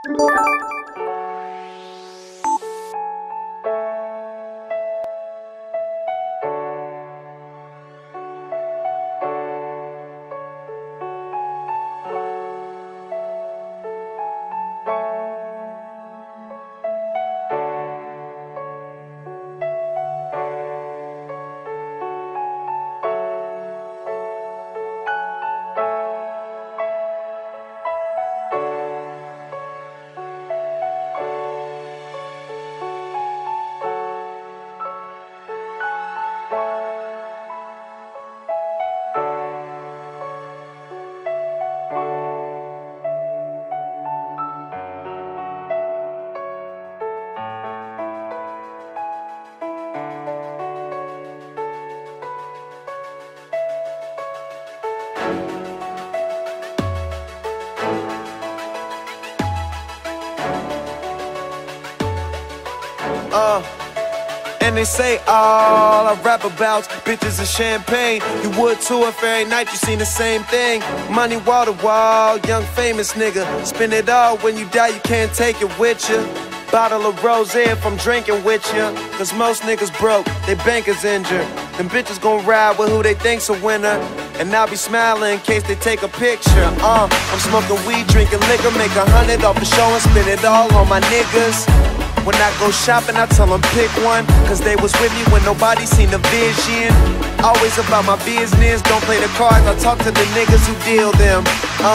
And they say all I rap about's bitches and champagne. You would too if every night you seen the same thing. Money wall to wall, young famous nigga. Spend it all, when you die you can't take it with you. Bottle of rosé if I'm drinking with you. Cause most niggas broke, they bank is injured. Them bitches gon' ride with who they think's a winner. And I'll be smiling in case they take a picture. I'm smoking weed, drinking liquor, make 100 off the show and spend it all on my niggas. When I go shopping, I tell them pick one, cause they was with me when nobody seen the vision. Always about my business, don't play the cards, I talk to the niggas who deal them.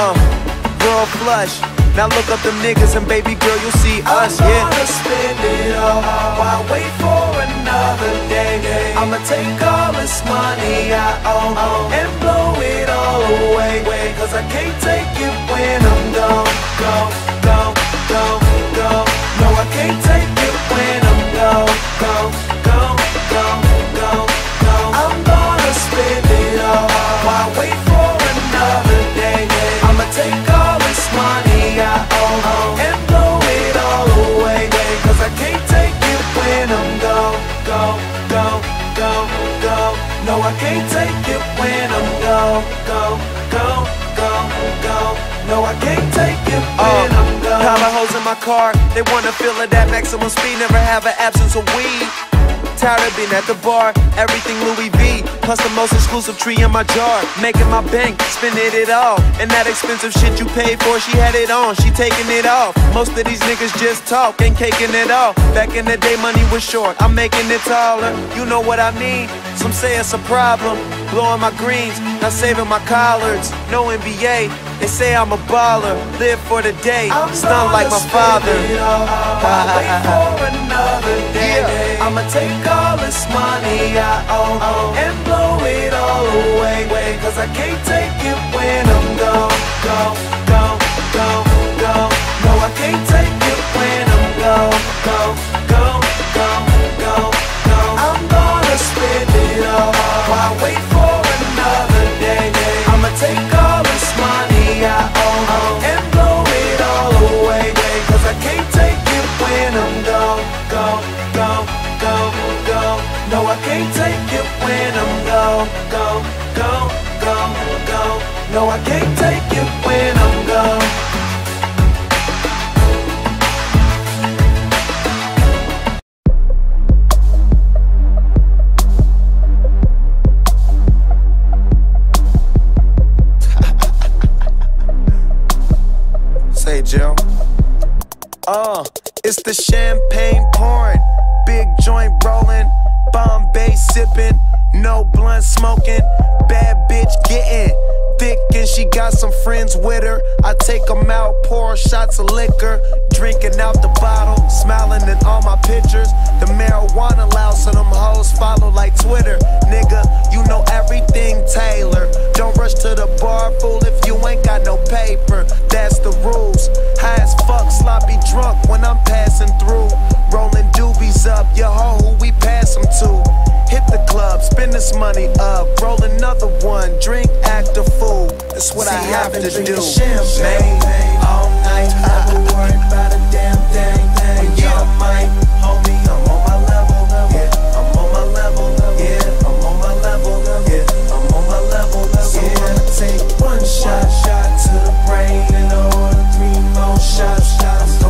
World flush, now look up them niggas and baby girl, you'll see us, yeah. I'm gonna spend it all, while wait for another day. I'ma take all this money I own and blow it all away. Cause I can't take it when I'm gone, gone, gone, gone, gone. No, I can't take it when I'm gone, gone, gone, gone, gone, gone. I'm gonna spend it all, while wait for another day. I'ma take all this money I own and blow it all away. Cause I can't take it when I'm gone, gone, gone, gone, gone. No, I can't take it when I'm gone, gone, gone, gone, gone. No, I can't take it when I'm gone. Pile of hoes in my car, they wanna feel at that maximum speed, never have an absence of weed. Tired of being at the bar, everything Louis V, plus the most exclusive tree in my jar. Making my bank, spending it all, and that expensive shit you paid for, she had it on, she taking it off. Most of these niggas just talk, ain't caking it off. Back in the day money was short, I'm making it taller, you know what I mean. Some say it's a problem, blowing my greens, not saving my collards. No NBA, they say I'm a baller, live for the day, stunned like my father. Wait for another day. Yeah. I'ma take all this money I own and blow it all away. Cause I can't take it when I'm gone, gone, gone, gone, gone. No, I can't take it when I'm gone, gone, gone, gone, gone, gone. I'm gonna spend it all, while wait for another day. I'ma take all this money I own and blow it all away. Cause I can't take it when I'm gone, gone, gone, gone, gone. No, I can't take it when I'm gone, gone, gone, gone, gone. No, I can't take it when I'm gone. Say, Jill. It's the champagne pouring, big joint rolling, Bombay sipping, no blunt smoking, bad bitch getting thick and she got some friends with her. I take them out, pour shots of liquor, drinking out the bottle, smiling in all my pictures. The marijuana loud, so them hoes follow like Twitter. Nigga, you know everything Taylor. Don't rush to the bar, fool, if you ain't got no paper. That's the rules. High as fuck, sloppy drunk when I'm passing through. Rolling doobies up, your hoe who we pass them to. Hit the club, spend this money up, roll another one, drink, act a fool. That's what I have to do. Champagne all night, never worried about a damn thing. Yeah, mine, homie, I'm on my level. Yeah, I'm on my level. Yeah, I'm on my level. Yeah, I'm on my level. So I'ma take one shot to the brain and order 3 more shots.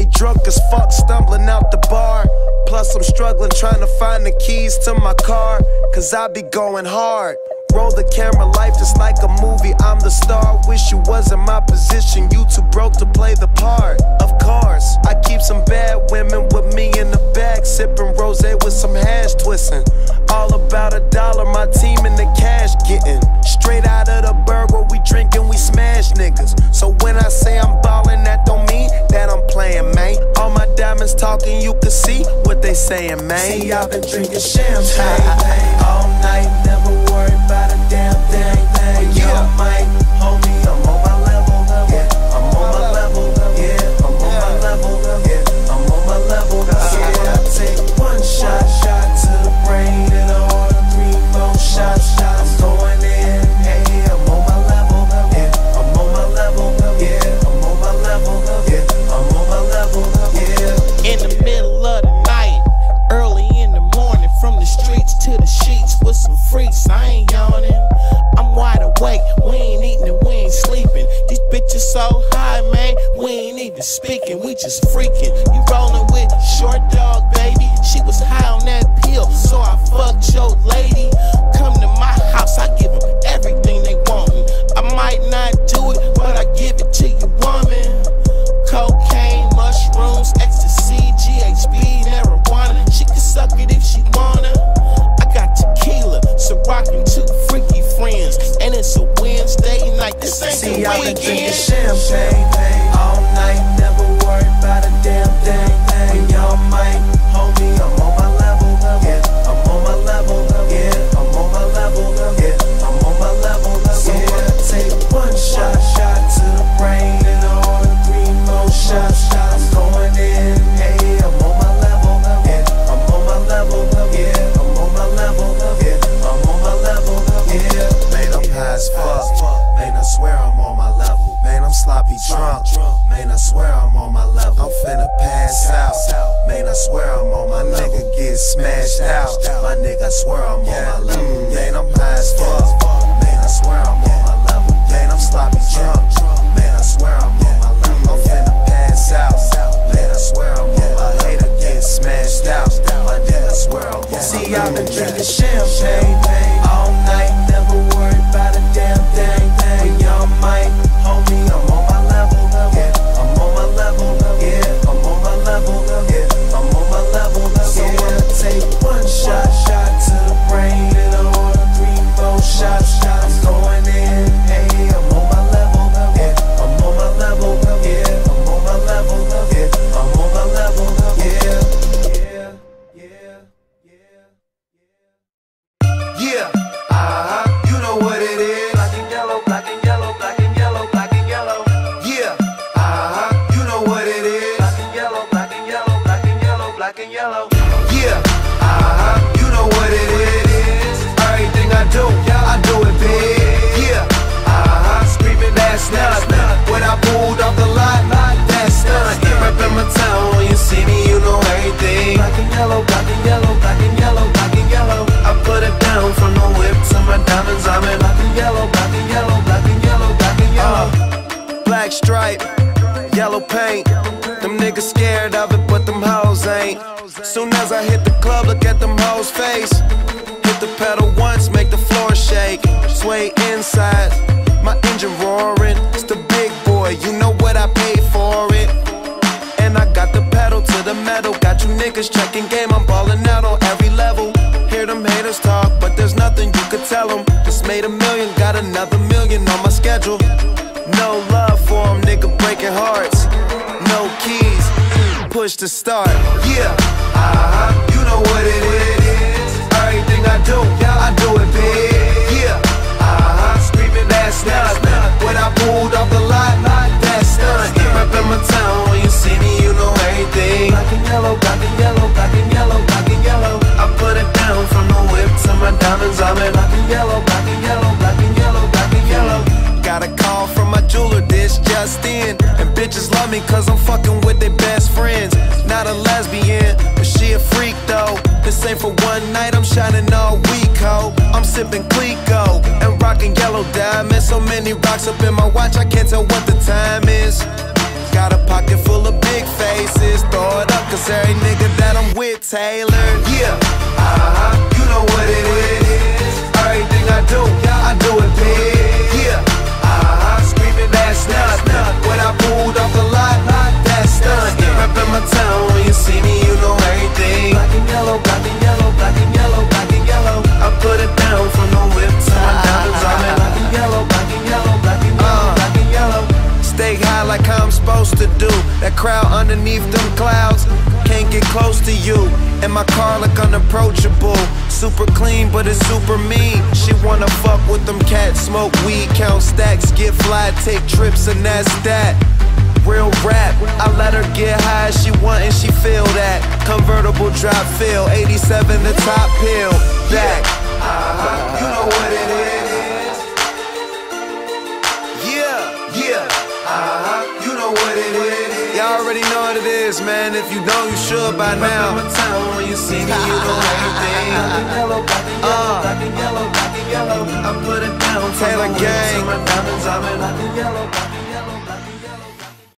me drunk as fuck, stumbling out the bar. Plus I'm struggling trying to find the keys to my car, cause I be going hard. Roll the camera, life just like a movie, I'm the star. Wish you was in my position, you too broke to play the part. Of course, I keep some bad women with me in the bag, sipping rosé with some hash twisting. All about $1, my team in the cash getting. Straight out of the burg where we drinking, we smash niggas. So when I say I'm ballin', that don't mean that I'm playing, man. All my diamonds talking, you can see what they saying, man. See, I've been drinking champagne all night, never worried about a damn thing. Yeah, Mike, homie, I'm on my level. Yeah, I'm on my level. Yeah, I'm on my level. Yeah, I'm on my level. Yeah, I take one shot to the brain and all 3 more shots. I'm going in. Hey, I'm on my level. Yeah, I'm on my level. Yeah, I'm on my level. Yeah, I'm on my level. Yeah. In the middle of the night, early in the morning, from the streets to the sheets with some freaks. I ain't yawning, I'm wide awake. We ain't eating and we ain't sleeping. These bitches so high, man, we ain't even speaking. We just freaking. You rolling with Short Dog, baby. She was high on that pill, so I fucked your lady. Come to my house, I give them everything they want. I might not do it, but I give it to you, woman. Cocaine, mushrooms, ecstasy, GHB, marijuana. She can suck it if she wanna. I got tequila, so rockin' 2 freaky friends, and it's a Wednesday night. This ain't See, the I've been drinking weekend. champagne all night, never worried about a damn thing. When y'all might, homie, I'm on my level. Yeah, I'm on my level. Yeah, I'm on my level. Yeah, I'm on my level. So I take one shot to the brain and all 3 more shots. I'm going in. Hey, I'm on my level. Yeah, I'm on my level. Yeah, I'm on my level. Yeah, I'm on my level. Yeah, Man, I'm high as fuck. Man, I swear I'm on my level. Man, I'm sloppy drunk. Man, I swear I'm on my level. I'm finna pass out. Man, I swear I'm on my nigga get smashed out. My nigga, I swear I'm on my level. Man, I'm high as fuck. Man, I swear I'm on my level. Man, I'm sloppy drunk. Man, I swear I'm on my level. I'm finna pass out. Man, I swear I'm on my hater get smashed out. My nigga, I swear I'm on my level. see, I've been drinking champagne all night, never worried about a damn thing. When y'all might, homie, I'm on my level. Yeah, I'm on my level. Yeah, I'm on my level. Yeah, I'm on my level. So I take one shot to the brain and all 3 more shots. I'm going in. Hey, I'm on my level. Yeah, I'm on my level. Yeah, I'm on my level. Yeah, I'm on my level. Yeah, yeah, yeah. Yeah, you know what it is. Black and yellow, black and yellow, black and yellow, black and yellow. Yeah, you know what it is. Black and yellow, black and yellow, black and yellow, black and yellow. Yeah, you know what it is. Everything I do it big. Yeah, screaming that's nothing. When I pulled off the lot, that's nothing. Reppin' my town, when you see me, you know everything. Black and yellow, black and yellow, black and yellow, black and yellow. I put it down from the whip to my diamonds. I'm in Black and yellow, black and yellow, black and yellow, black and yellow. black stripe, yellow paint. Them niggas scared of it, but them hoes ain't. Soon as I hit the club, look at them hoes' face. Hit the pedal once, make the floor shake. Sway inside, my engine roaring. It's the big boy, you know what I paid for it. And I got the pedal to the metal. Got you niggas checking game, I'm ballin' out on every level. Hear them haters talk, but there's nothing you could tell them. Just made $1 million, got another $1 million on my schedule. No love for them, nigga breaking hearts. No keys, push to start. Yeah, you know what it is. Everything I do it big. Yeah, screaming that's nothing. When I pulled off the lot, that's nothing. Reppin' my town, when you see me, you know everything. Black and yellow, black and yellow, black and yellow, black and yellow. I put it down from the whip to my diamonds. I'm in Black and yellow, black and yellow, black and yellow, black and yellow. Got a call from my jeweler, this just in. And bitches love me cause I'm fucking with their best friends. Not a lesbian, but she a freak though. This ain't for one night, I'm shining all week, ho. I'm sipping Clico and rocking yellow diamonds. So many rocks up in my watch, I can't tell what the time is. Got a pocket full of big faces. Cause every nigga that I'm with, Taylor. Yeah, you know what it is. Everything I do it big. Yeah, screaming that's not. When I pulled off the lot, that's done. Reppin' my town, when you see me, you know everything. Black and yellow, black and yellow, black and yellow, black and yellow. I put it down from the whip to my diamonds. I'm in black and yellow, black and yellow, black and yellow, black and yellow. Stay high like I'm supposed to do. That crowd underneath them clouds can't get close to you. And my car look unapproachable. Super clean, but it's super mean. She wanna fuck with them cats, smoke weed, count stacks, get fly, take trips, and that's that. Real rap, I let her get high as she want and she feel that. Convertible drop feel, 87 the top pill. Back, you know what it is. Yeah, you know what it is. Y'all already know what it is, man. If you don't, you should by now. Reppin' my town, when you see me, you know everything. Black and yellow, black and yellow, black and yellow, black and yellow. I put it down, Taylor gang. my diamonds, I'm in black and yellow.